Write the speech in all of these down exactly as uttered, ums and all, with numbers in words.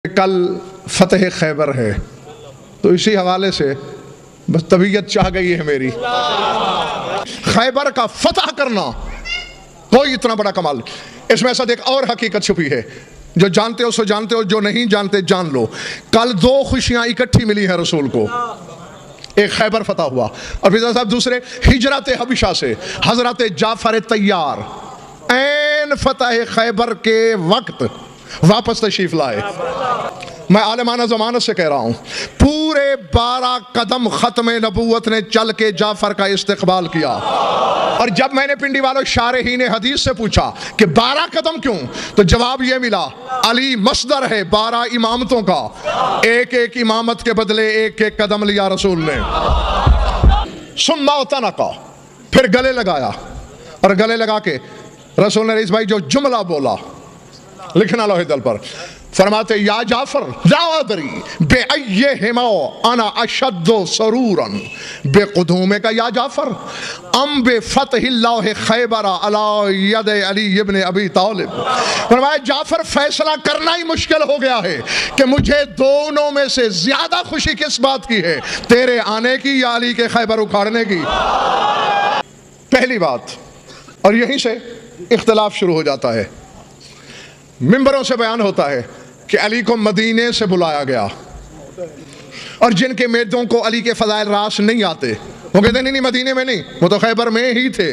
کل فتح خیبر ہے تو اسی حوالے سے بس طبیعت چاہ گئی ہے میری. خیبر کا فتح کرنا کوئی اتنا بڑا کمال. اس میں ایسا ایک اور حقیقت چھپی ہے، جو جانتے ہو سو جانتے ہو، جو نہیں جانتے جان لو. کل دو خوشیاں اکٹھی ملی ہیں رسول کو. ایک خیبر فتح ہوا اور پھر صاحب دوسرے ہجرت حبشہ سے حضرت جعفر طیار عین فتح خیبر کے وقت واپس تشریف لائے. میں عالمانہ ضمانت سے کہہ رہا ہوں، پورے بارہ قدم ختم نبوت نے چل کے جعفر کا استقبال کیا. اور جب میں نے پنڈی والوں شارحین حدیث سے پوچھا کہ بارہ قدم کیوں، تو جواب یہ ملا، علی مصدر ہے بارہ امامتوں کا، ایک ایک امامت کے بدلے ایک ایک قدم لیا رسول نے. ثم اعتنق، پھر گلے لگایا، اور گلے لگا کے رسول نے رئیس بھائی جو جملہ بولا لکھنا لوح دل پر، فرماتے یا جعفر لا ادری بأیہما انا اشد سرورا بقدومک یا جعفر ام بفتح اللہ خیبر علی ید علی ابن ابی طالب. فرمایا جعفر فیصلہ کرنا ہی مشکل ہو گیا ہے کہ مجھے دونوں میں سے زیادہ خوشی کس بات کی ہے، تیرے آنے کی یا علی کے خیبر اکھاڑنے کی. پہلی بات، اور یہیں سے اختلاف شروع ہو جاتا ہے. ممبروں سے بیان ہوتا ہے کہ علی کو مدینے سے بلایا گیا، اور جن کے میدوں کو علی کے فضائل راس نہیں آتے وہ کہتے ہیں نہیں نہیں مدینے میں نہیں، وہ تو خیبر میں ہی تھے.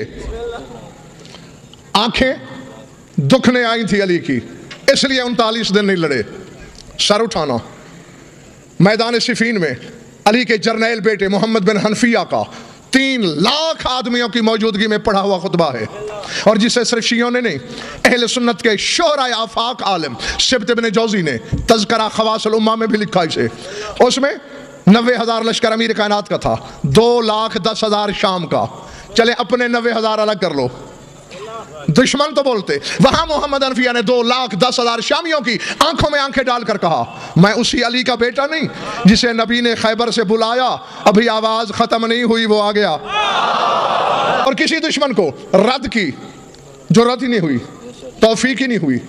آنکھیں دکھنے آئی تھی علی کی، اس لیے انتالیس دن نہیں لڑے. سر اٹھانا، میدان صفین میں علی کے جرنیل بیٹے محمد بن حنفیہ کا تین لاکھ آدمیوں کی موجودگی میں پڑھا ہوا خطبہ ہے، اور جسے صرف شیعوں نے نہیں، اہل سنت کے شہرائے آفاق عالم سبت ابن جوزی نے تذکرہ خواص الامہ میں بھی لکھا اسے. اس میں نوے ہزار لشکر امیر کائنات کا تھا، دو لاکھ دس ہزار شام کا. چلے اپنے نوے ہزار الگ کر لو، دشمن تو بولتے. وہاں محمد حنفیہ نے دو لاکھ دس ہزار شامیوں کی آنکھوں میں آنکھیں ڈال کر کہا، میں اسی علی کا بیٹا نہیں جسے نبی نے خیبر سے بلایا، ابھی آواز ختم نہیں ہوئی وہ آ گیا. اور کسی دشمن کو رد کی جرات ہی نہیں ہوئی، توفیق ہی نہیں ہوئی.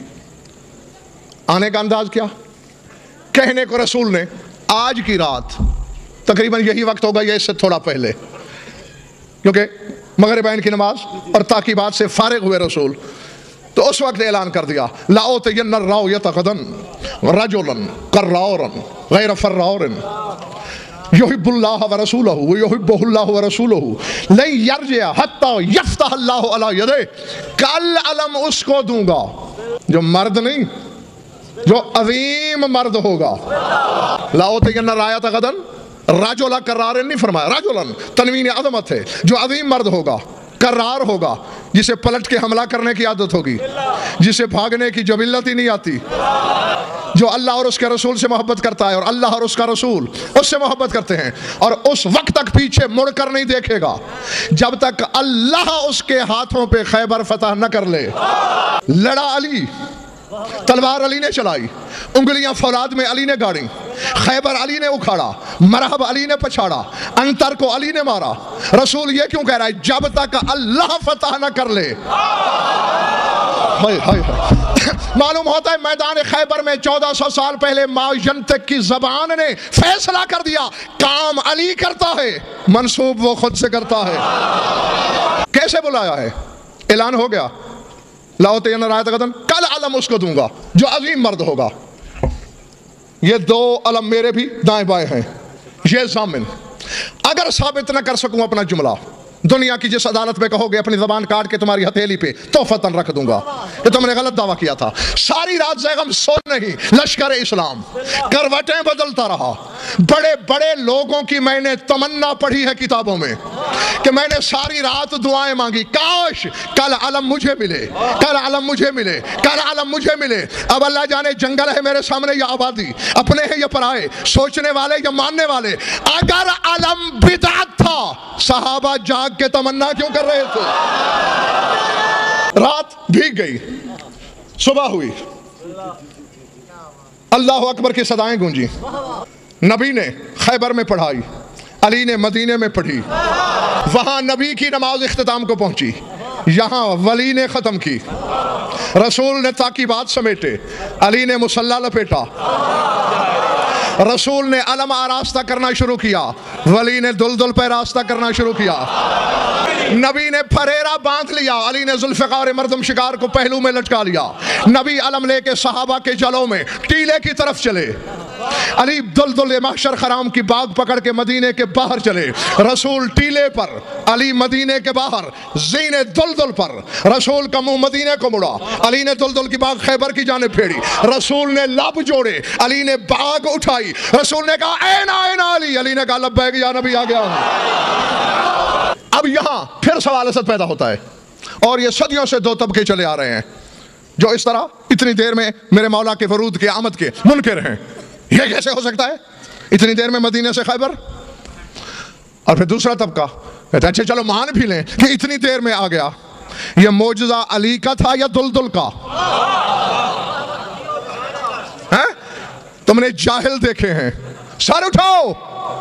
آنے کا انداز کیا، کہنے کو رسول نے آج کی رات تقریباً یہی وقت ہوگا یا اس سے تھوڑا پہلے، کیونکہ مغربین کی نماز اور تاکیبات سے فارغ ہوئے رسول، تو اس وقت اعلان کر دیا لَأُوتِيَنَّ الرَّاوِيَةَ غَدًا رَجُلًا قَرَّارًا غَيْرَ فَرَّارٍ يُحِبُّ اللَّهَ وَرَسُولَهُ وَيُحِبُّهُ اللَّهُ وَرَسُولُهُ لَن يَرْجِعَ حَتَّى يَفْتَحَ اللَّهُ عَلَى يَدَيْهِ. کل علم اس کو دوں گا جو مرد نہیں، جو عظیم مرد ہوگا. لَأُوتِيَنَّ الرَّايَةَ غَدًا، راجولا کرار نہیں فرمایا، راجولن تنوین عظمت ہے، جو عظیم مرد ہوگا، کرار ہوگا، جسے پلٹ کے حملہ کرنے کی عادت ہوگی، جسے بھاگنے کی جبلت ہی نہیں آتی، جو اللہ اور اس کے رسول سے محبت کرتا ہے اور اللہ اور اس کا رسول اس سے محبت کرتے ہیں، اور اس وقت تک پیچھے مڑ کر نہیں دیکھے گا جب تک اللہ اس کے ہاتھوں پہ خیبر فتح نہ کر لے. لڑا علی، تلوار علی نے چلائی، انگلیاں فولاد میں علی نے گاڑی، خیبر علی نے اکھاڑا، مرحب علی نے پچھاڑا، انتر کو علی نے مارا. رسول یہ کیوں کہہ رہا ہے، جب تک اللہ فتح نہ کر لے. ہائے ہائے ہائے. معلوم ہوتا ہے میدان خیبر میں چودہ سو سال پہلے ما ینطق کی زبان نے فیصلہ کر دیا، کام علی کرتا ہے، منسوب وہ خود سے کرتا ہے. کیسے بلایا ہے، اعلان ہو گیا لَأُوتِيَنَّ الرَّايَةَ غَدًا، کل علم اس کو دوں گا جو عظیم مرد ہوگا. یہ دو علم میرے بھی دائیں بائیں ہیں. یہ ضامن اگر ثابت نہ کر سکوں اپنا جملہ، دنیا کی جس عدالت میں کہو گے اپنی زبان کاٹ کے تمہاری ہتھیلی پہ تحفتاً رکھ دوں گا کہ تم نے غلط دعویٰ کیا تھا. ساری رات زیغم سو نہیں، لشکر اسلام کروٹیں بدلتا رہا. بڑے بڑے لوگوں کی میں نے تمنا پڑھی ہے کتابوں میں کہ میں نے ساری رات دعائیں مانگی، کاش کل علم مجھے ملے، کل علم مجھے ملے، کل علم مجھے ملے. اب اللہ جانے جنگل ہے میرے سامنے یا آبادی، اپنے ہیں یا پرائے، سوچنے والے یا ماننے والے. اگر علم بدعت تھا صحابہ جاگ کے تمنا کیوں کر رہے تھے؟ رات بھیگ گئی، صبح ہوئی، اللہ اکبر کی صدائیں گونجی. نبی نے خیبر میں پڑھائی، علی نے مدینے میں پڑھی. وہاں نبی کی نماز اختتام کو پہنچی، یہاں ولی نے ختم کی. रसूल ने ताकीबात समेटे, अली ने मुसल्ला लपेटा, रसूल ने अलम आरास्ता करना शुरू किया, वली ने दुलदुल पे रास्ता करना शुरू किया, नबी ने फरेरा बांध लिया, अली ने जुल्फ़िकार मर्दम शिकार को पहलू में लटका लिया, नबी अलम लेके सहाबा के जलों में टीले की तरफ चले, अली दुलदुल महशर खराम की बाग पकड़ के मदीने के बाहर चले, रसूल टीले पर, अली मदीने के बाहर ज़ीने दुलदुल पर, रसूल का मुंह मदीने को मुड़ा, अली ने दुलदुल की बाग खैबर की जानिब फेरी, रसूल ने लब जोड़े, अली ने बाग उठाई, रसूल ने कहा ऐना ऐना अली, अली ने कहा लब्बैक या नबी आ गया हूं। अब यहां फिर सवाल असद पैदा होता है, और ये सदियों से दो तबके चले आ रहे हैं जो इस तरह इतनी देर में मेरे मौला के वरूद के आमद के मुनकिर हैं। ये कैसे हो सकता है इतनी देर में मदीने से खैबर? और फिर दूसरा तबका कहता है अच्छा चलो मान भी लें कि इतनी देर में आ गया, ये मौजज़ा अली का था या दुलदुल का? है? तुमने जाहिल देखे हैं, सर उठाओ,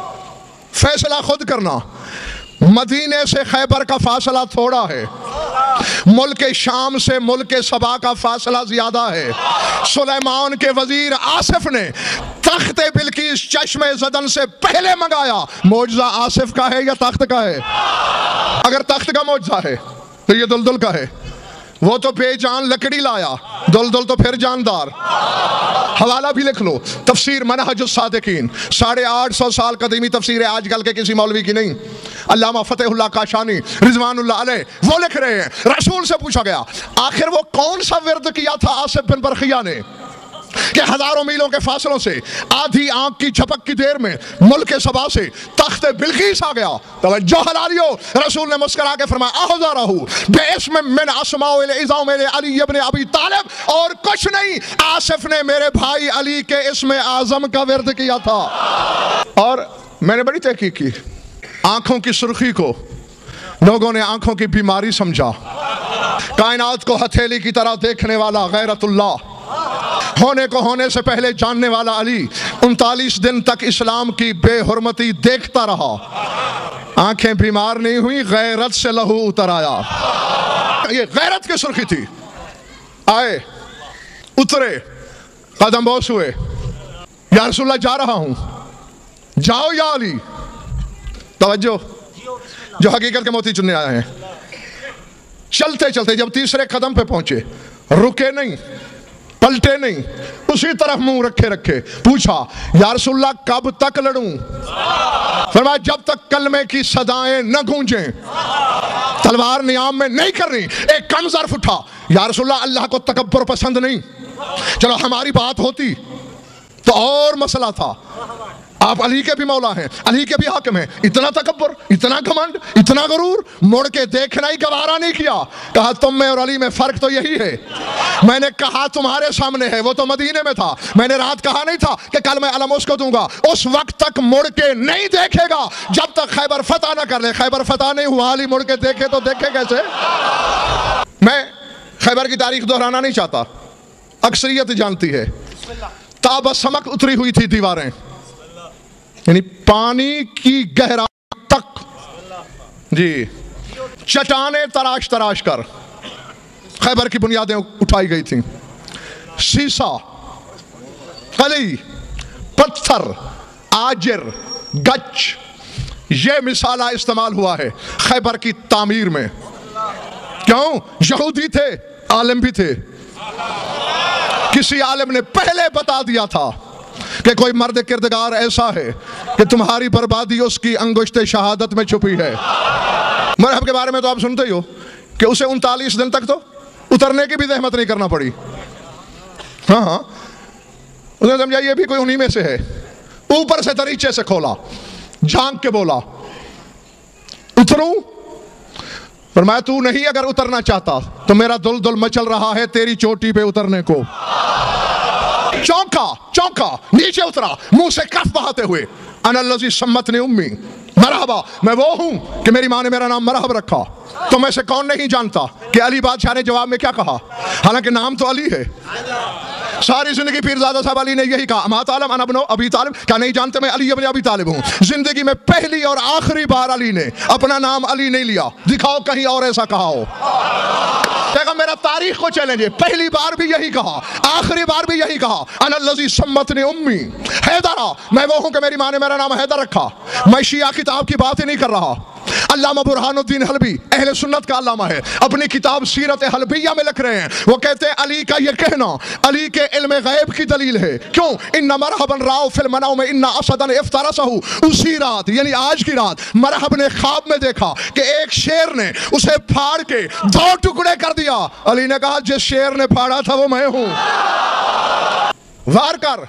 फैसला खुद करना। मदीने से खैबर का फासला थोड़ा है, मुल्क शाम से मुल्क सबा का फासला ज्यादा है। सुलेमान के वजीर आसिफ ने तख्त बिल्किस चश्मे ज़दन से पहले मंगाया, मौजज़ा आसिफ का है या तख्त का है? अगर तख्त का मौजज़ा है तो ये दुलदुल का है, वो तो बेजान लकड़ी लाया, दुलदुल तो फिर जानदार। हवाला भी लिख लो, तफसीर मनहजुस सादिकीन, साढ़े आठ सौ साल कदीमी तफसीर है, आजकल के किसी मौलवी की नहीं, अल्लामा फतेहुल्लाह काशानी रिजवानुल्लाह अलैह वो लिख रहे हैं। रसूल से पूछा गया आखिर वो कौन सा विर्द किया था आसिफ बिन बरखिया ने कि हजारों मीलों के फासलों से आधी आंख की झपक की देर में मुल्क सबा से तख्त बिल्किस आ गया। तवज्जो हलालियो, रसूल ने मुस्कुरा के फरमाया अहज़रहु बिस्म मिन अस्माउल इज़ाम अली इब्न अबी तालिब, और कुछ नहीं, आसिफ ने मेरे भाई अली के इस्म आज़म का विर्द किया था। और मैंने बड़ी तहकीक की, आंखों की सुर्खी को लोगों ने आंखों की बीमारी समझा, कायनात को हथेली की तरह देखने वाला गैरतुल्लाह, होने को होने से पहले जानने वाला अली उनतालीस दिन तक इस्लाम की बेहुरमती देखता रहा, आंखें बीमार नहीं हुई, गैरत से लहू उतर आया। ये गैरत की सुर्खी थी। आए, उतरे, कदम बोस हुए, या रसूलल्लाह जा रहा हूं, जाओ या अली। तवज्जो, जो हकीकत के मोती चुनने आए हैं, चलते चलते जब तीसरे कदम पे पहुंचे, रुके नहीं, पलटे नहीं, उसी तरफ मुंह रखे रखे पूछा या रसूलल्लाह कब तक लड़ूं? फरमाया जब तक कलमे की सदाएं न गूंजें, तलवार नियाम में नहीं कर रही। एक कम ज़र्फ उठा, या रसूलल्लाह अल्लाह को तकब्बुर पसंद नहीं, चलो हमारी बात होती तो और मसला था, आप अली के भी मौला हैं, अली के भी हाकिम हैं, इतना तकब्बुर, इतना घमंड, इतना गरूर, मुड़ के देखना ही गवारा नहीं किया। कहा तुम में और अली में फर्क तो यही है, मैंने कहा तुम्हारे सामने है, वो तो मदीने में था, मैंने रात कहा नहीं था कि कल मैं अलम उसको दूंगा, उस वक्त तक मुड़ के नहीं देखेगा जब तक खैबर फतह ना कर ले। खैबर फतह नहीं हुआ, अली मुड़ के देखे तो देखे कैसे? मैं खैबर की तारीख दोहराना नहीं चाहता, अक्सरियत जानती है। ताबसमक उतरी हुई थी दीवारें, यानी पानी की गहराई तक जी, चट्टाने तराश तराश कर खैबर की बुनियादें उठाई गई थी। सीसा, कली, पत्थर, आजिर, गच, ये मिसाला इस्तेमाल हुआ है खैबर की तामीर में। क्यों? यहूदी थे, आलिम भी थे। किसी आलिम ने पहले बता दिया था कि कोई मर्द किरदगार ऐसा है कि तुम्हारी बर्बादी उसकी अंगुश्त शहादत में छुपी है। मरहब के बारे में तो आप सुनते ही हो कि उसे उनतालीस दिन तक तो उतरने की भी जहमत नहीं करना पड़ी। हाँ हाँ, उसने समझा ये भी कोई उन्हीं में से है। ऊपर से दरीचे से खोला, झांक के बोला उतरूं? फरमाया तू नहीं अगर उतरना चाहता तो मेरा दुल दुल मचल रहा है तेरी चोटी पे उतरने को। चौंका चौंका, नीचे उतरा, मुंह से कफ बहाते हुए, अनल्लज़ी सम्मतनी उम्मी, मरहबा, मैं वो हूं कि मेरी माँ ने मेरा नाम मरहब रखा। तो मैं से कौन नहीं जानता कि अली बादशाह ने जवाब में क्या कहा, हालांकि नाम तो अली है। ساری زندگی پیرزادہ صاحب علی نے یہی کہا، اما تعلم انا ابن ابی طالب، کیا نہیں جانتے میں علی ابن ابی طالب ہوں؟ زندگی میں پہلی اور آخری بار علی نے اپنا نام علی نہیں لیا، دکھاؤ کہیں اور ایسا کہا ہو۔ دیکھا میرا تاریخ کو چیلنج ہے، پہلی بار بھی یہی کہا، آخری بار بھی یہی کہا، انا الذی سمتنی امی حیدرہ، میں وہ ہوں کہ میری ماں نے میرا نام حیدر رکھا۔ میں شیعہ کتاب کی بات ہی نہیں کر رہا۔ علامہ برہان الدین حلبی اہل سنت کا علامہ ہے، اپنی کتاب سیرت حلبیہ میں لکھ رہے ہیں، وہ کہتے ہیں علی کا یہ کہنا علی کے علم غیب کی دلیل ہے۔ کیوں؟ ان مرحبا راؤ فی المنام میں ان اسدا افترسہ، اسی رات یعنی آج کی رات مرحب نے خواب میں دیکھا کہ ایک شیر نے اسے پھاڑ کے دو ٹکڑے کر دیا۔ علی نے کہا جس شیر نے پھاڑا تھا وہ میں ہوں، وار کر۔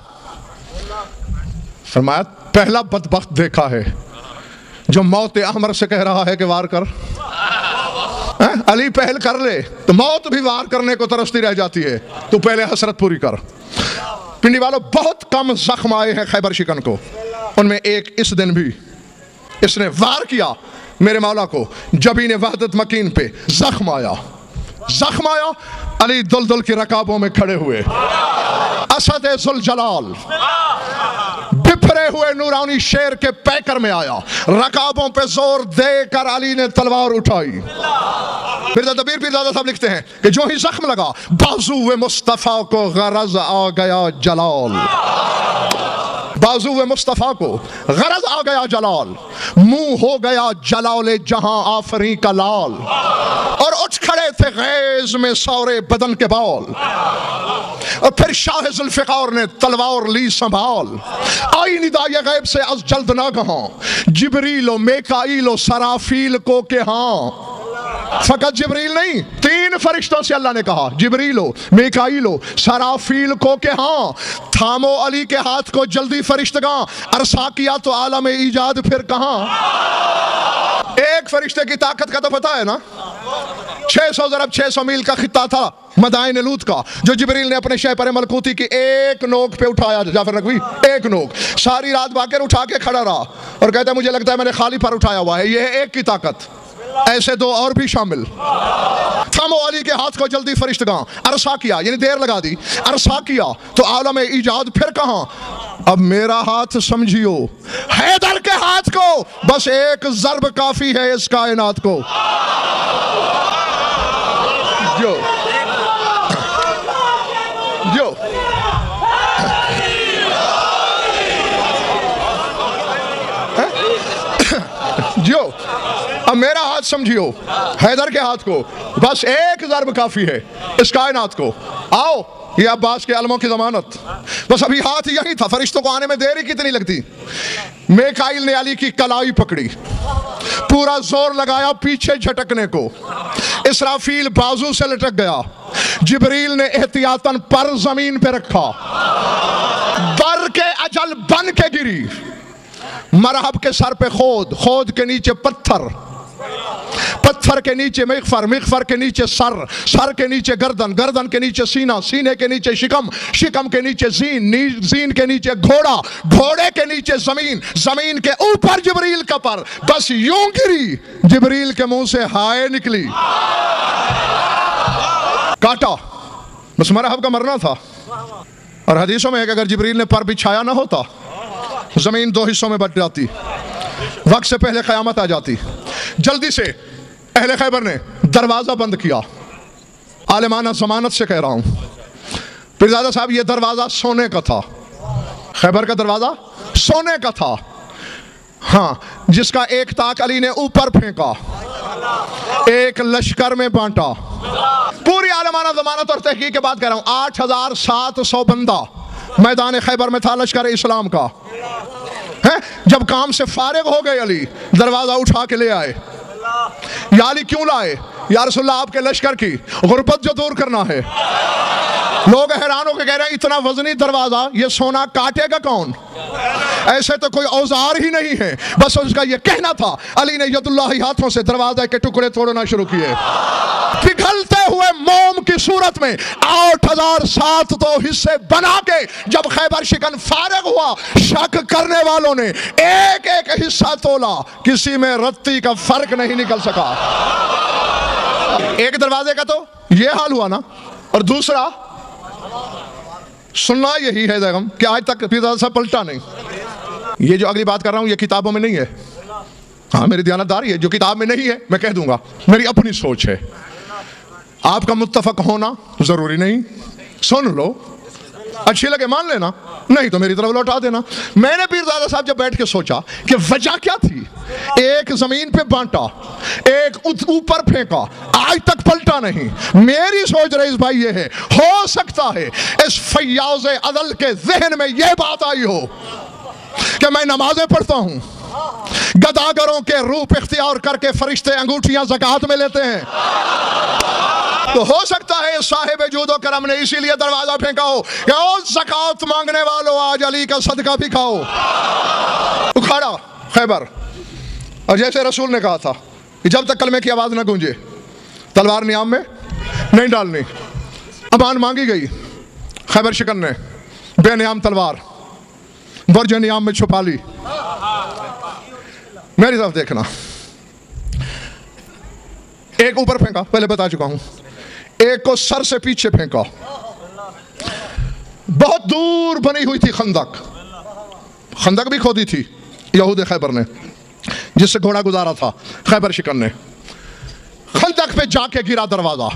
فرمایا پہلا بدبخت دیکھا ہے جو موت احمر سے کہہ رہا ہے کہ وار کر۔ علی پہل کر لے تو موت بھی وار کرنے کو ترستی رہ جاتی ہے، تو پہلے حسرت پوری کر۔ پنڈی والوں بہت کم زخم آئے ہیں خیبر شکن کو، ان میں ایک اس دن بھی اس نے وار کیا میرے مولا کو، جبین وحدت مکین پہ زخم آیا، زخم آیا، علی دل دل کی رکابوں میں کھڑے ہوئے، اسد ذوالجلال بپھرے ہوئے نورانی شیر کے پیکر میں آیا، رکابوں پہ زور دے کر علی نے تلوار اٹھائی۔ پیرزادہ پیر پیرزادہ صاحب لکھتے ہیں کہ جو ہی زخم لگا بازو مصطفیٰ کو غرض آ گیا جلال، بازو مصطفیٰ کو غرض آ گیا جلال، منہ ہو گیا جلال جہاں آفری کا لال، اور اٹھ کھڑے تھے غیظ میں سورے بدن کے بال، اور پھر شاہ ذوالفقار نے تلوار لی سنبھال، آئی ندائے غیب سے از جلد ناگہاں، جبریل و میکائیل و سرافیل کو کہ ہاں۔ فقط جبریل نہیں، تین فرشتوں سے اللہ نے کہا، جبریل ہو، میکائیل ہو، سرافیل کو کہ ہاں، تھامو علی کے ہاتھ کو جلدی فرشتگاں، عرصہ کیا تو عالم ایجاد پھر کہاں۔ ایک فرشتے کی طاقت کا تو پتہ ہے نا، چھ سو ضرب چھ سو میل کا خطہ تھا مدائن لوط کا، جو جبریل نے اپنے شہ پر ملکوتی کی ایک نوک پہ اٹھایا، جعفر نقوی ایک نوک، ساری رات باقر اٹھا کے کھڑا رہا اور کہتا ہے مجھے لگتا ہے میں نے خالی پر اٹھایا ہوا ہے، یہ ہے ایک کی طاقت، ایسے دو اور بھی شامل۔ تھامو علی کے ہاتھ کو جلدی فرشتگاں، عرصہ کیا یعنی دیر لگا دی، عرصہ کیا تو عالم ایجاد پھر کہاں۔ اب میرا ہاتھ سمجھیو، حیدر کے ہاتھ کو بس ایک ضرب کافی ہے اس کائنات کو۔ جو جو جو اب میرا ہاتھ سمجھیو، حیدر کے ہاتھ کو بس ایک ضرب کافی ہے اس کائنات کو۔ آؤ یہ عباس کے علموں کی ضمانت، بس ابھی ہاتھ یہی تھا، فرشتوں کو آنے میں دیر ہی کتنی لگتی۔ میکائیل نے علی کی کلائی پکڑی، پورا زور لگایا پیچھے جھٹکنے کو، اسرافیل بازو سے لٹک گیا، جبریل نے احتیاطاً پر زمین پہ رکھا، بر کے اجل بن کے گری، مرحب کے سر پہ خود، خود کے نیچے پتھر، پتھر کے نیچے مغفر، مغفر کے نیچے سر، سر کے نیچے گردن، گردن کے نیچے سینہ، سینے کے نیچے شکم، شکم کے نیچے زین، زین کے نیچے گھوڑا، گھوڑے کے نیچے زمین، زمین کے اوپر جبریل کا پر، بس یوں گری، جبریل کے منہ سے ہائے نکلی، کاٹا، بس مرحب کا مرنا تھا۔ اور حدیثوں میں ہے کہ اگر جبریل نے پر بچھایا نہ ہوتا زمین دو حصوں میں بٹ جاتی، وقت سے پہلے قیامت آ جاتی۔ جلدی سے اہل خیبر نے دروازہ بند کیا، عالمانہ ضمانت سے کہہ رہا ہوں، پیرزادہ صاحب یہ دروازہ سونے کا تھا، خیبر کا دروازہ سونے کا تھا، ہاں، جس کا ایک تاک علی نے اوپر پھینکا، ایک لشکر میں بانٹا، پوری عالمانہ ضمانت اور تحقیق کے بعد کہہ رہا ہوں، آٹھ ہزار سات سو بندہ میدان خیبر میں تھا لشکر اسلام کا۔ جب کام سے فارغ ہو گئے علی دروازہ اٹھا کے لے آئے، یا علی کیوں لائے؟ یا رسول اللہ آپ کے لشکر کی غربت جو دور کرنا ہے۔ لوگ حیران ہو کے کہہ رہے ہیں اتنا وزنی دروازہ یہ سونا کاٹے گا کون؟ ایسے تو کوئی اوزار ہی نہیں ہے، بس اس کا یہ کہنا تھا۔ علی نے ید اللہ ہاتھوں سے دروازے کے ٹکڑے توڑنا شروع کیے، پگھلتے ہوئے موم کی صورت میں آٹھ ہزار سات تو حصے بنا کے جب خیبر شکن فارغ ہوا، شک کرنے والوں نے ایک ایک حصہ تولا، کسی میں رتی کا فرق نہیں نکل سکا۔ ایک دروازے کا تو یہ حال ہوا نا، اور دوسرا सुनना यही है बेगम कि आज तक पीरजादा साहब पलटा नहीं। ये जो अगली बात कर रहा हूँ ये किताबों में नहीं है, हाँ मेरी दयानतदारी है, जो किताब में नहीं है मैं कह दूंगा, मेरी अपनी सोच है। आपका मुत्तफक होना जरूरी नहीं, सुन लो, अच्छी लगे मान लेना, नहीं तो मेरी तरफ लौटा देना। मैंने पीरजादा साहब जब बैठ के सोचा कि वजह क्या थी, एक जमीन पे बांटा, एक ऊपर फेंका, आज तक पलटा नहीं। मेरी सोच रईस भाई ये है, हो सकता है इस फैयाज अदल के जहन में ये बात आई हो कि मैं नमाजें पढ़ता हूं, गदागरों के रूप इख्तियार करके फरिश्ते अंगूठियां ज़कात में लेते हैं, तो हो सकता है साहिब जूदो करम ने इसीलिए दरवाजा फेंका हो कि ओ ज़कात मांगने वालों आज अली का सदका भी खाओ। उखाड़ा खैबर, और जैसे रसूल ने कहा था कि जब तक कलमे की आवाज़ न गूंजे तलवार नियाम में नहीं डालनी। अमान मांगी गई, खैबर शिकन ने बेनियाम तलवार बर्ज नियाम में छुपा ली। मेरी तरफ देखना, एक ऊपर फेंका, पहले बता चुका हूं, एक को सर से पीछे फेंका। बहुत दूर बनी हुई थी खंदक, खंदक भी खोदी थी यहूद खैबर ने, जिससे घोड़ा गुजारा था खैबर शिकन ने। खंदक पे जाके गिरा दरवाजा।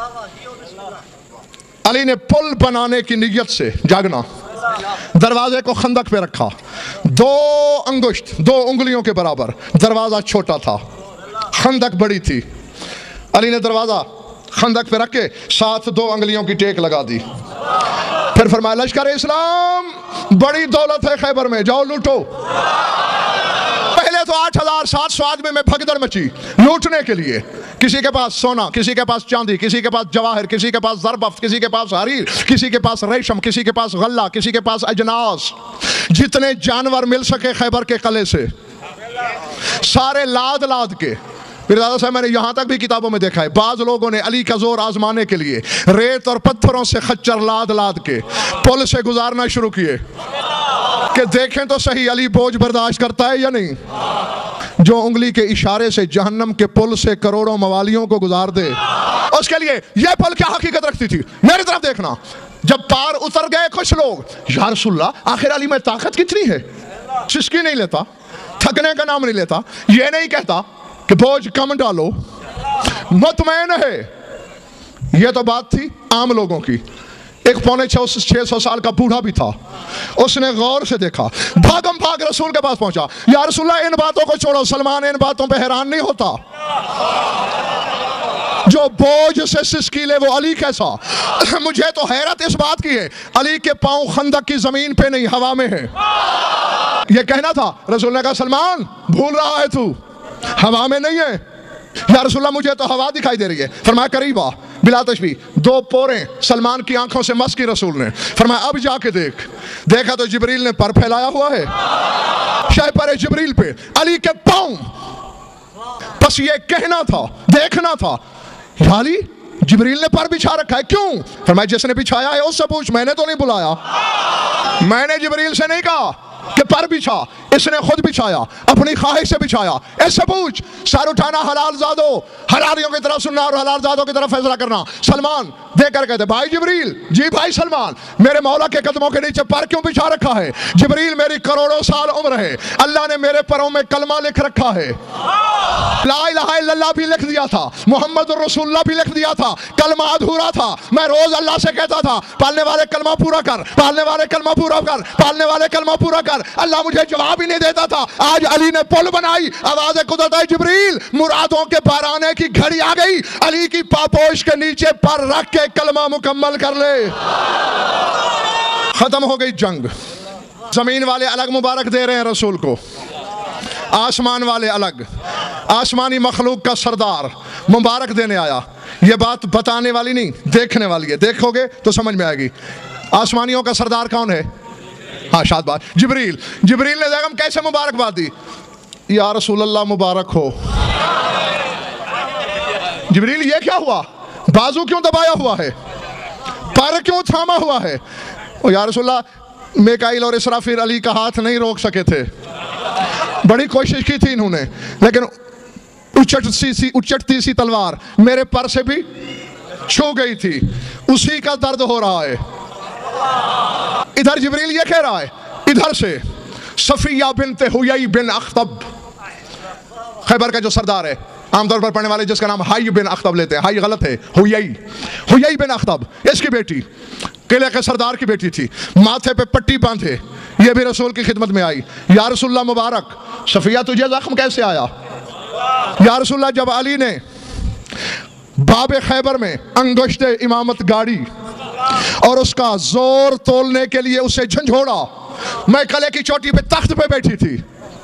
अली ने पुल बनाने की नीयत से जागना, दरवाजे को खंदक पे रखा, दो अंगुष्ठ दो उंगलियों के बराबर, दरवाजा छोटा था, खंदक बड़ी थी। अली ने दरवाजा खंदक पे रख के साथ दो उंगलियों की टेक लगा दी। फिर फरमाया लश्कर इस्लाम बड़ी दौलत है खैबर में, जाओ लूटो। पहले तो आठ हजार सात सौ आदमी में भगदड़ मची लूटने के लिए। किसी के पास सोना, किसी के पास चांदी, किसी के पास जवाहर, किसी के पास ज़रबफ्त, किसी के पास हरीर, किसी के पास रेशम, किसी के पास गल्ला, किसी के पास अजनास, जितने जानवर मिल सके खैबर के कले से सारे लाद लाद के। पीरजादा साहब मैंने यहाँ तक भी किताबों में देखा है, बाज़ लोगों ने अली का जोर आजमाने के लिए रेत और पत्थरों से खच्चर लाद लाद के पुल से गुजारना शुरू किए कि देखें तो सही अली बोझ बर्दाश्त करता है या नहीं। जो उंगली के इशारे से जहन्नम के पुल से करोड़ों मवालियों को गुजार दे, उसके लिए यह पुल क्या हकीकत रखती थी। मेरी तरफ देखना, जब पार उतर गए कुछ लोग, या रसूलल्लाह आखिर अली में ताकत कितनी है, सिसकी नहीं लेता, थकने का नाम नहीं लेता, ये नहीं कहता कि बोझ कम डालो, मुतमैन है। यह तो बात थी आम लोगों की। एक पौने छह छह सौ साल का बूढ़ा भी था, उसने गौर से देखा, भागम भाग रसूल के पास पहुंचा, या रसूलल्लाह इन बातों को छोड़ो, सलमान इन बातों पे हैरान नहीं होता, जो बोझ से सिसकीले वो अली कैसा। मुझे तो हैरत इस बात की है, अली के पांव खंदक की जमीन पे नहीं हवा में है। ये कहना था, रसूल ने कहा सलमान भूल रहा है तू, हवा में नहीं है। या रसूलल्लाह मुझे तो हवा दिखाई दे रही है। फरमाया करीब आ, बिला तशबीह दो पोरे सलमान की आंखों से मस की रसूल ने। फरमाया अब जाके देख। देखा तो जिब्रील ने पर फैलाया हुआ है, शायद पर जिब्रील पे अली के पांव। बस ये कहना था, देखना था, अली जिब्रील ने पर बिछा रखा है, क्यों? फरमाया जिसने बिछाया है उससे पूछ, मैंने तो नहीं बुलाया, मैंने जिब्रील से नहीं कहा कि पर बिछा, इसने खुद बिछाया, अपनी ख्वाहिश से बिछाया। ऐसे पूछ, सर उठाना हलाल जादो, हलालियों की तरफ सुनना और हलाल जादों की तरफ फैसला करना। सलमान देकर कहते, भाई जिब्रील, जी भाई सलमान, मेरे मौला के कदमों के नीचे पर क्यों बिछा रखा है? जिब्रील मेरी करोड़ों साल उम्र है, अल्लाह ने मेरे परों में कलमा लिख रखा है, ला इलाहा इल्लल्लाह भी लिख दिया था, मोहम्मद रसूलुल्लाह भी लिख दिया था, कलमा अधूरा था। मैं रोज अल्लाह से कहता था, पालने वाले कलमा पूरा कर, पालने वाले कलमा पूरा कर, पालने वाले कलमा पूरा कर। अल्लाह मुझे जवाब ही नहीं देता था। आज अली ने पुल बनाई, आवाज़ कुदरत है, जिब्रील मुरादों के पार आने की घड़ी आ गई, अली की पापोश के नीचे पर रख के कलमा मुकम्मल कर ले। खत्म हो गई जंग। जमीन वाले अलग मुबारक दे रहे हैं रसूल को, आसमान वाले अलग। आसमानी मखलूक का सरदार मुबारक देने आया। ये बात बताने वाली नहीं, देखने वाली है, देखोगे तो समझ में आएगी। आसमानियों का सरदार कौन है? हाँ शाबाश, जिब्रील। जिब्रील ने देखा कैसे मुबारकबाद दी, या रसूलल्लाह मुबारक हो। जिब्रील ये क्या हुआ, बाजू क्यों दबाया हुआ है, पर क्यों थामा हुआ है? ओ या रसूलल्लाह, मिकाईल और इसराफील अली का हाथ नहीं रोक सके थे, बड़ी कोशिश की थी इन्होंने, लेकिन उचटती सी उचटती सी तलवार मेरे पर से भी छू गई थी, उसी का दर्द हो रहा है। ادھر جبریل یہ کہہ رہا ہے، ادھر سے صفیہ بنت حیی بن اخطب، خیبر کا جو سردار ہے، عام طور پر پڑھنے والے جس کا نام حی بن اخطب لیتے ہیں، حی غلط ہے، حیی حیی بن اخطب، اس کی بیٹی قلعے کے سردار کی بیٹی تھی، ماتھے پہ پٹی باندھے یہ بھی رسول کی خدمت میں آئی، یا رسول اللہ مبارک صفیہ تجھے زخم کیسے آیا؟ یا رسول اللہ جب علی نے باب خیبر میں انگشت امامت گاڑی اور اس کا زور تولنے کے لیے اسے جھنجھوڑا، میں قلعے کی چوٹی پہ تخت پہ بیٹھی تھی،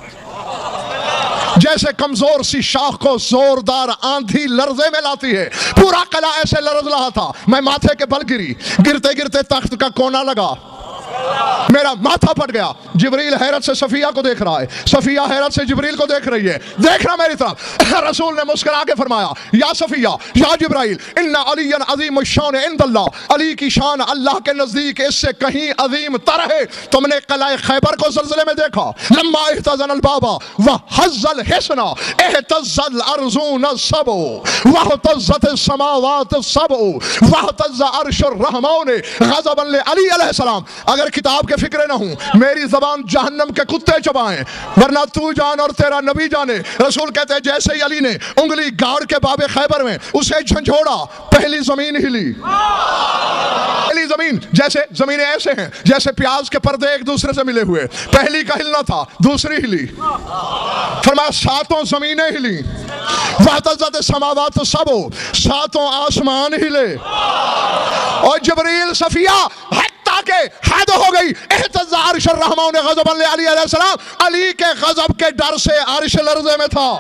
جیسے کمزور سی شاخ کو زوردار آندھی لرزے میں لاتی ہے، پورا قلعہ ایسے لرز رہا تھا، میں ماتھے کے بل گری، گرتے گرتے تخت کا کونا لگا، میرا ماتھا پھٹ گیا۔ جبریل حیرت سے صفیہ کو دیکھ رہا ہے، صفیہ حیرت سے جبریل کو دیکھ رہی ہے، دیکھنا میری طرف۔ رسول نے مسکرا کے فرمایا، یا صفیہ یا جبرائیل، ان علی عظیم الشان عند اللہ، علی کی شان اللہ کے نزدیک اس سے کہیں عظیم تر ہے۔ تم نے قلعہ خیبر کو زلزلے میں دیکھا، لما اہتزن الباب وحز الحسن اہتز الارضون السبع واہتزت السماوات السبع واہتز عرش الرحمن غضبا لعلی علیہ السلام۔ اگر کتاب کے فکرے نہ ہوں، میری زبان جہنم کے کتے چبائیں، ورنہ تو جان اور تیرا نبی جانے۔ رسول کہتے ہیں جیسے ہی علی نے انگلی گاڑ کے باب خیبر میں اسے جھنجھوڑا، پہلی زمین ہلی، پہلی زمین، جیسے زمینیں ایسے ہیں جیسے پیاز کے پردے ایک دوسرے سے ملے ہوئے، پہلی کا ہلنا تھا، دوسری ہلی، فرمایا ساتوں زمینیں ہلی، واہتزت السماوات السبع، ساتوں آسمان ہلے، اور جبریل صفیہ کہ حد ہو گئی، اہتز عرش الرحمن غضبا لعلی علیہ السلام، علی کے غضب کے ڈر سے عرش لرزے میں تھا۔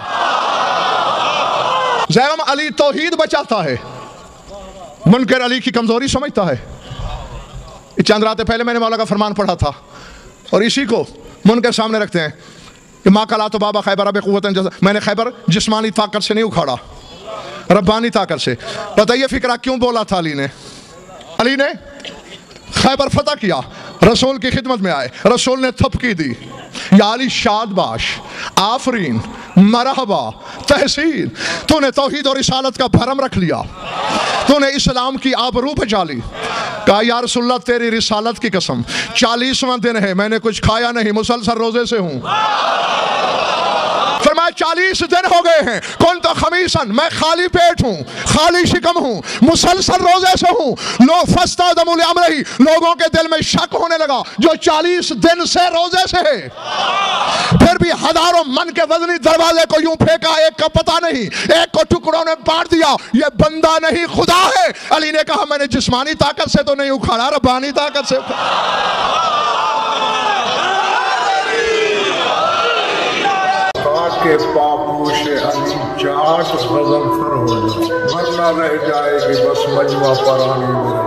زیرم علی توحید بچاتا ہے، منکر علی کی کمزوری سمجھتا ہے۔ چند راتیں پہلے میں نے مولا کا فرمان پڑھا تھا، اور اسی کو منکر سامنے رکھتے ہیں کہ ما قلعت باب خیبر بقوت، میں نے خیبر جسمانی طاقت سے نہیں اکھاڑا، ربانی طاقت سے۔ پتہ یہ فکرہ کیوں بولا تھا علی نے؟ علی نے خیبر فتح کیا، رسول کی خدمت میں آئے، رسول نے تھپکی دی، یا علی شاد باش، آفرین، مرحبا، تحسین، تو نے توحید اور رسالت کا بھرم رکھ لیا، تو نے اسلام کی آبرو بچا لی۔ کہا یا رسول اللہ تیری رسالت کی قسم، چالیسواں دن ہے میں نے کچھ کھایا نہیں، مسلسل روزے سے ہوں۔ فرمایا چالیس دن ہو گئے ہیں، کون تو خمیسن، میں خالی پیٹ ہوں، خالی شکم ہوں، مسلسل روزے سے ہوں۔ لوگ فاستعظموا لامرہ، لوگوں کے دل میں شک ہونے لگا جو چالیس دن سے روزے سے ہے، پھر بھی ہزاروں من کے وزنی دروازے کو یوں پھینکا، ایک کا پتہ نہیں، ایک کو ٹکڑوں نے بانٹ دیا، یہ بندہ نہیں خدا ہے۔ علی نے کہا میں نے جسمانی طاقت سے تو نہیں اکھاڑا، ربانی طاقت سے اکھاڑا۔ کہ پاپوش علی جاٹ غضب فر ہو جائے، ورنہ رہ جائے گی بس مجمع پرانی میں۔